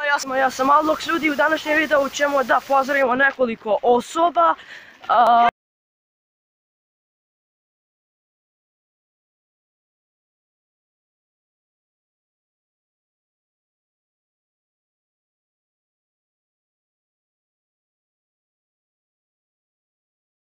ja sam Alok ljudi, u današnjem videu ćemo da pozdravimo nekoliko osoba.